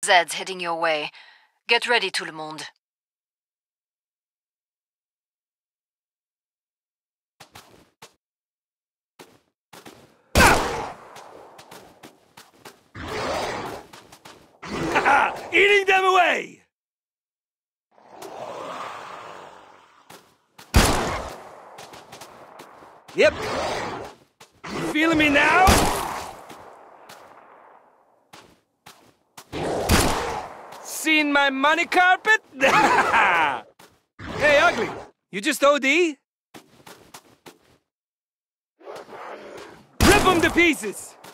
Zed's heading your way. Get ready, tout le monde. Eating them away! Yep. You feeling me now? Seen my money carpet? Hey, Ugly, you just OD? Rip them to pieces!